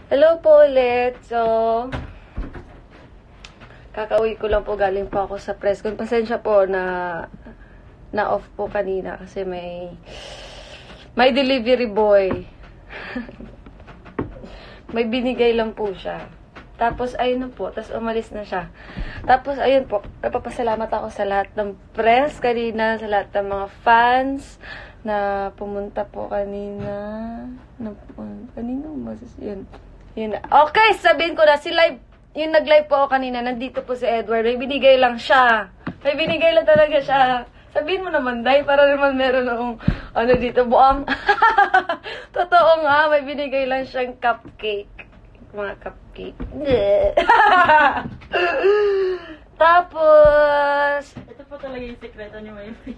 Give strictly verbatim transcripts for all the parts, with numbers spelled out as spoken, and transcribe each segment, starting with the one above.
Hello po ulit. So, kakauwi ko lang po. Galing po ako sa press con. Pasensya po na na off po kanina kasi may may delivery boy. May binigay lang po siya. Tapos, ayun na po. Tapos, umalis na siya. Tapos, ayun po. Napapasalamat ako sa lahat ng press kanina, sa lahat ng mga fans na pumunta po kanina. Na, kanina, masas, yun. Yun. Okay, sabihin ko na, si live, yung nag-live po ako kanina, nandito po si Edward. May binigay lang siya. May binigay lang talaga siya. Sabihin mo naman, Day, para naman meron akong, ano dito, buang. Totoo nga, may binigay lang siyang cupcake. Mga cupcake. Tapos, ito po talaga yung sekreto ni Maymay.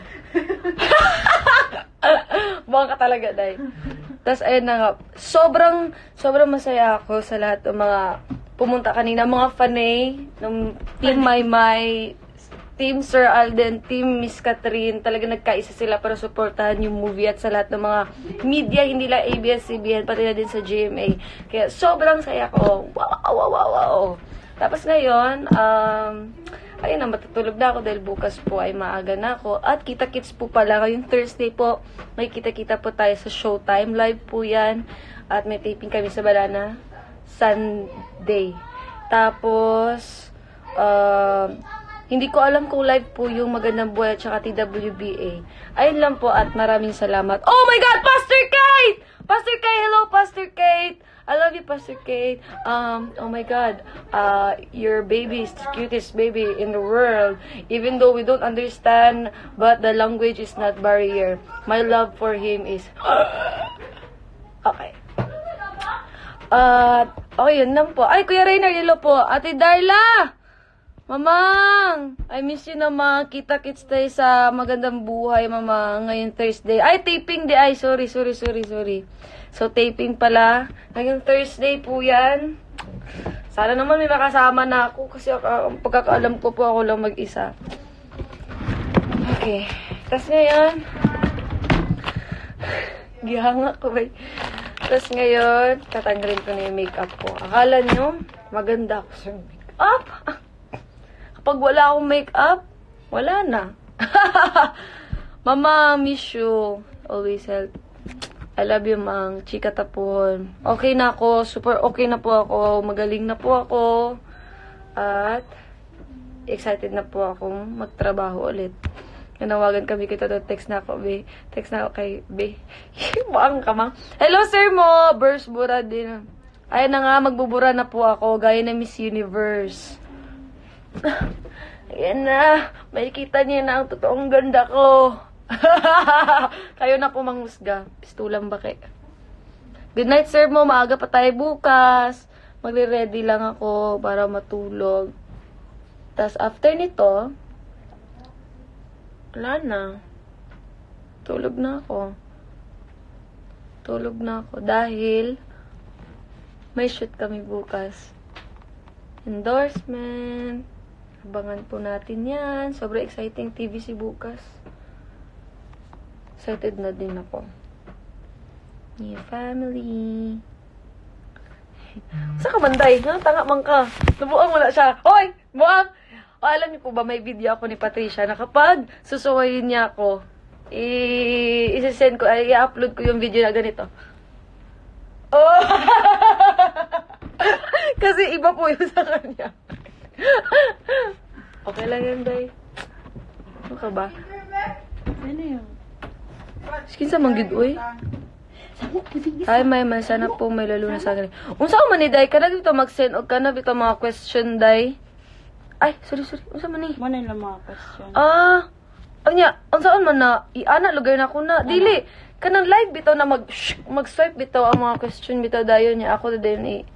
buang ka talaga, Day. Tapos, ayun na nga, sobrang, sobrang masaya ako sa lahat ng mga pumunta kanina, mga fanay, ng Team Maymay, Team Sir Alden, Team Miss Catherine, talaga nagkaisa sila para suportahan yung movie at sa lahat ng mga media, hindi lang A B S C B N, pati na din sa G M A. Kaya sobrang saya ko. Wow, wow, wow, wow. Tapos ngayon, um, ayun na, matutulog na ako dahil bukas po ay maaga na ako. At kita-kits po pala, ngayong Thursday po, may kita-kita po tayo sa Showtime. Live po yan. At may taping kami sa Balana Sunday. Tapos, uh, hindi ko alam kung live po yung Magandang Buhay at saka T W B A. Ayun lang po at maraming salamat. Oh my God! Pastor Kate! Pastor Kate! Hello, Pastor Kate! I love you, Pastor Kate. Um, oh my God. Uh, your baby is the cutest baby in the world. Even though we don't understand, but the language is not barrier. My love for him is... Okay. Uh, okay, yun lang po. Ay, Kuya Rainer, hello po. Ate Darla! Mamang! I miss you naman. Kita-kits tayo sa Magandang Buhay, Mama, ngayon Thursday. Ay, taping di. Ay, sorry, sorry, sorry, sorry. So, taping pala. Ngayong Thursday po yan. Sana naman may makasama na ako kasi uh, pagkakaalam ko po ako lang mag-isa. Okay. Tapos ngayon, gihanga ko ba? Tapos ngayon, tatanggalin ko na yung makeup ko. Akala nyo, maganda ako sa makeup. Kapag wala akong makeup, wala na. Mama, miss you. Always help. I love you, Mang. Chika tapon. Okay na ako. Super okay na po ako. Magaling na po ako. At excited na po akong magtrabaho ulit. Nanawagan kami kita doon. Text na ako, be. Text na ako kay be. Baang ka, Mang. Hello, sir mo. Burst bura din. Ayun na nga, magbubura na po ako. Gaya na Miss Universe. Ayan na. May kita niya na ang totoong ganda ko. Kayo na po manghusga. Pistulang baki. Good night, sir mo. Maaga pa tayo bukas. Magre-ready lang ako para matulog. Tapos after nito, wala na. Tulog na ako. Tulog na ako. Dahil may shoot kami bukas. Endorsement. Abangan po natin yan. Sobrang exciting T V C bukas. Excited na din ako. New family. Saan ka banday? Ha? Tanga man ka. Nabuang mo na siya. Hoy! Buang! O, alam niyo po ba, may video ako ni Patricia na kapag susuwayin niya ako, i-send ko, ay, i-upload ko yung video na ganito. Oh! Kasi iba po yun sa kanya. Okay lang yan, Day. Ano ka ba? Ano yun? Skin sa manggid, uy. Hi, Maymay. Sana po may lalo na sa akin. Unsa man ni Day? Kana dito mag-send o kana dito mga question, Day? Ay, sorry, sorry. Unsa man ni? Muna yung mga question. Ah, anya, unsa man na? I-ana, lugar na ko na. Dili. Kanang live bitaw na mag mag-swipe bitaw ang mga question bitaw dayon niya. Ako din eh.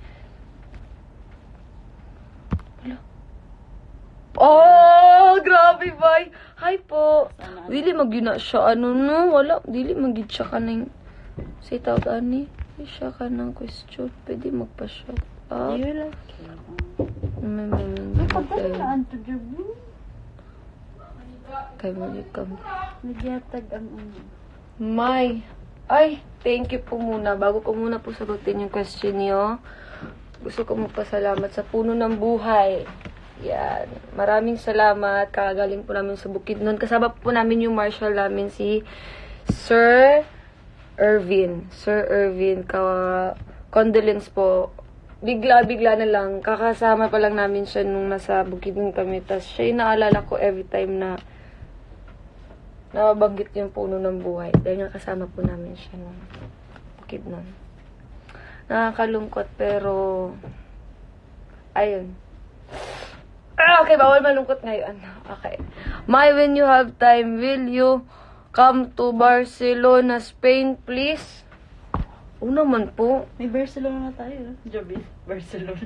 Oh, grabe, bay. Hi po. Dili magyuna siya, ano no? Wala, dili magyud siya ka ng say tawag ani. Dili siya ka ng question. Pwede magpa-shot up. You like May may may. pagkalaan to Jabu. Kay mo kam. Nagyatag ang ano. May. Ay, thank you po muna. Bago ko muna po sagutin yung question niyo, gusto ko magpasalamat sa puno ng buhay. Yan. Maraming salamat. Kagaling po namin sa Bukidnon. Kasama po namin yung marshal namin si Sir Irvin. Sir Irvin, ka condolence po. Bigla-bigla na lang. Kakasama pa lang namin siya nung nasa Bukidnon kami. Tapos siya yung naalala ko every time na nababanggit yung puno ng buhay. Dahil nga kasama po namin siya nung Bukidnon. Nakakalungkot pero ayun. Ah, okay, bawal malungkot ngayon. Okay. May, when you have time, will you come to Barcelona, Spain, please? Oo naman po. May Barcelona na tayo. Joby, Barcelona.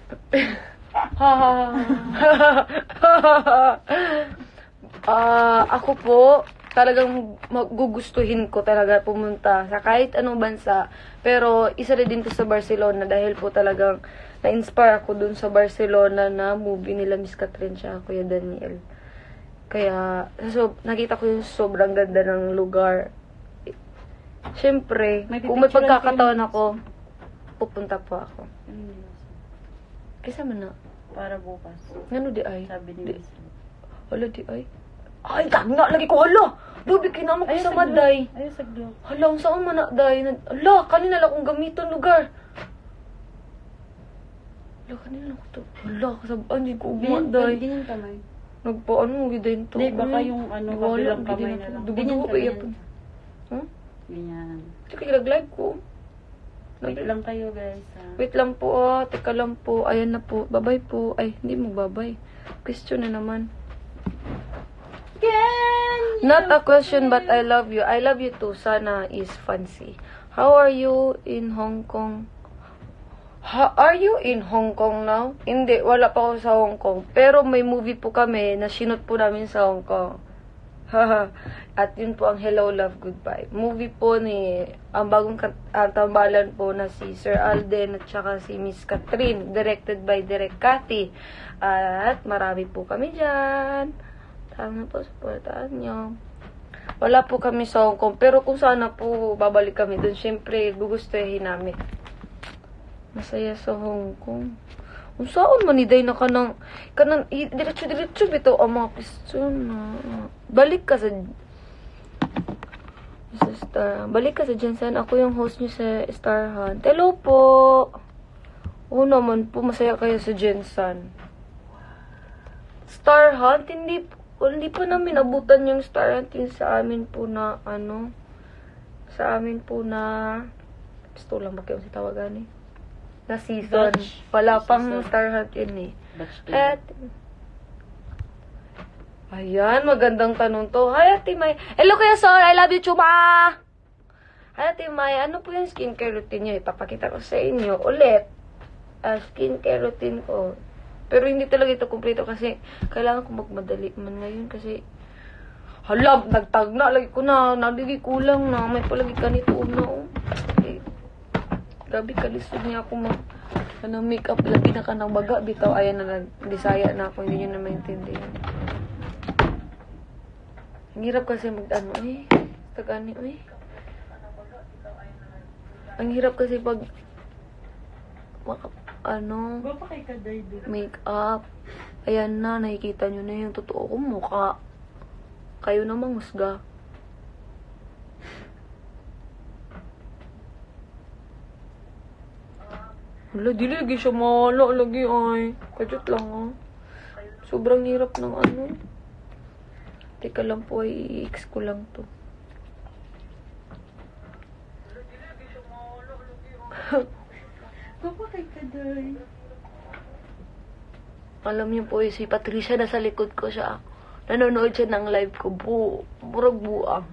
Ah, ako po, talagang magugustuhin ko talaga pumunta sa kahit anong bansa. Pero isa rin din to sa Barcelona dahil po talagang na-inspire ako dun sa Barcelona na movie nila Miss Catherine siya, Kuya Daniel. Kaya, so, nakita ko yung sobrang ganda ng lugar. Siyempre, May kung may pipicturean pagkakataon kayo. ako, pupunta po ako. Kaysa man na. Para bukas. Ngano di ay? Sabi ni Di, Miss. hala di ay. Ay, tagna, lagi ko, hala! Lubi, kinamok ko sa maday. Ay, saglo. Hala, ang saan man na, day? Hala, kanina lang kong gamiton lugar. Hala, kanina lang ko to. Hala, kasabaan, di ko ugma, day. Ganyan kamay. Nagpaano mo, gidayin to. Hindi, baka yung ano, kabilang kamay na lang. Ganyan Dugo-dugo ka, pa iya ganyan. Huh? Ganyan. Sige, nag-live ko. Wait lang kayo, guys. Ha? Wait lang po, ah. Teka lang po. Ayan na po. Babay po. Ay, hindi mo babay. Question na naman. Not a question, but I love you. I love you too. Sana is fancy. How are you in Hong Kong? Ha, are you in Hong Kong now? Hindi, wala pa ako sa Hong Kong. Pero may movie po kami na sinot po namin sa Hong Kong. Haha. At yun po ang Hello, Love, Goodbye. Movie po ni, ang bagong kat- ang tambalan po na si Sir Alden at saka si Miss Catherine. Directed by Direk Kathy. At marami po kami dyan. Tama po, supportaan nyo. Wala po kami sa Hong Kong. Pero kung sana po babalik kami dun, syempre gugustuhin namin. Masaya sa Hong Kong. Kung saan maniday na ka ng, ka ng, diretso-diretso bito ang mga question na. Balik ka sa, sa Star, balik ka sa Jensen. Ako yung host nyo sa Star Hunt. Hello po. Oo naman po, masaya kayo sa Jensen. Star Hunt, hindi po. Well, hindi pa namin abutan yung Star Hunt yung sa amin po na, ano, sa amin po na, gusto lang ba kayo si tawagan eh? Na season. Batch. Wala pang Season. Star Hunt yun eh. Batch two. At, ayan, magandang tanong to. Hi, Ate May. Hello, Kuya Sol. I love you, Chuma! Hi, Ate May. Ano po yung skincare routine nyo? Ipapakita ko sa inyo. Ulit. Uh, skincare routine ko. Pero hindi talaga ito kumpleto kasi kailangan ko magmadali man ngayon kasi hala, nagtag na. Lagi ko na, naligi kulang na. May palagi ka nito na. Oh. Okay. Gabi, kalisod niya ako mag ano, makeup. Lagi na ka ng baga. Bitaw, ayan na, nag-disaya na ako. Hindi nyo na maintindihan. Ang hirap kasi mag ano eh. Tagani eh. Ang hirap kasi pag maka, ano, Bapa kay Kaday doon. make-up. Ayan na, nakikita nyo na yung totoo kong mukha. Kayo namang husga. Wala, di lagi siya mala. Lagi ay. Kajot lang ah. Sobrang hirap ng ano. Teka lang po, i-x ko lang to. Bapa kay Kaday. Alam niyo po, si Patricia nasa likod ko siya. Nanonood siya ng live ko. Bu, burag buang.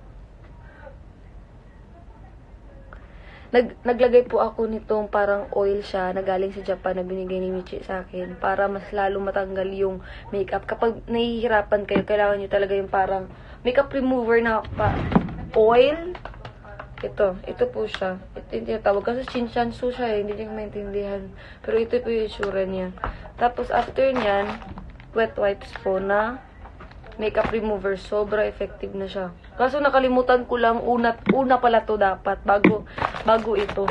Nag, naglagay po ako nitong parang oil siya na galing sa Japan na binigay ni Michi sa akin para mas lalo matanggal yung makeup. Kapag nahihirapan kayo, kailangan nyo talaga yung parang makeup remover na pa oil. Ito, ito po siya. Ito yung tinatawag. Kasi chinchansu siya eh, hindi nyo maintindihan. Pero ito po yung itsura niya. Tapos after nyan, wet wipes po na makeup remover. Sobra effective na siya. Kaso nakalimutan ko lang, una, una pala to dapat, bago, bago ito.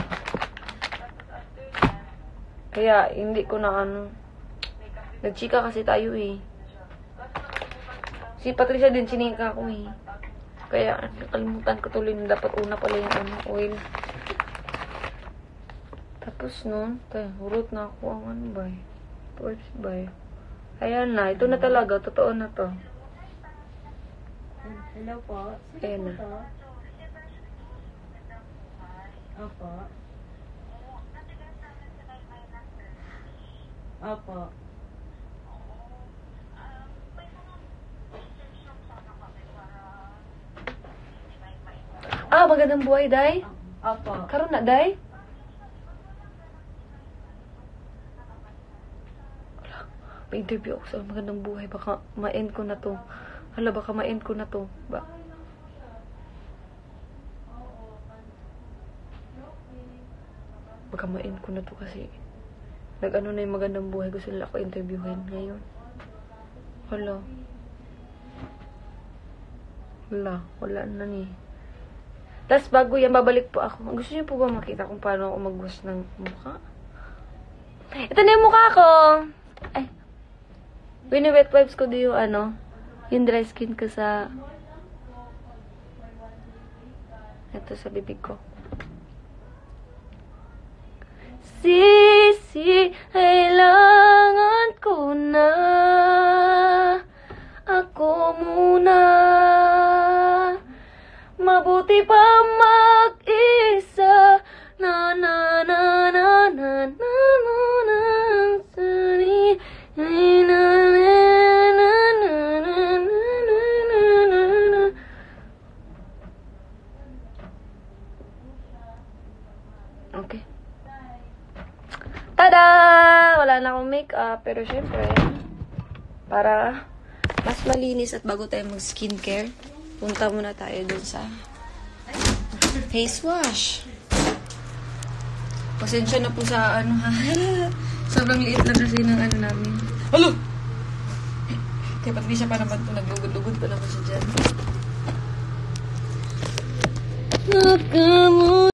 Kaya, hindi ko na ano, nagchika kasi tayo eh. Si Patricia din, chinika ko eh. Kaya, nakalimutan ko tuloy na dapat una pala yung ano, oil. Tapos nun, tayo, hurot na ako ang ano ba eh. Towards ba eh. Ayan na, ito na talaga, totoo na to. Hello po. Ayan na. Opo. Opo. Ah, magandang buhay, Day. Opo. Karon na, Day. Wala. May interview ako sa magandang buhay. Baka ma-end ko na to. Hala, baka ma-end ko na to. Ba? Baka ma-end ko na to kasi nag-ano na yung magandang buhay. Gusto nila ako interviewin ngayon. Hala. Wala. Wala na ni. Tapos bago yan, babalik po ako. Gusto niyo po ba makita kung paano ako mag-wash ng mukha? Ito na yung mukha ko! Ay. Wini-wet wipes ko din yung ano, yung dry skin ko sa ito sa bibig ko. Sisi, kailangan ko na ako muna. Mabuti pa mag-isa. Na na na na na na na na sari na na na na na na na. Okay. Tada! Wala na akong makeup, pero syempre para mas malinis at bago tayo mag-skincare, punta muna tayo dun sa face wash. Pasensya na po sa ano ha. Sobrang liit lang kasi ng ano namin. Halo! Kaya pati siya pa naman ito. Naglugod-lugod pa naman siya dyan. Nakamu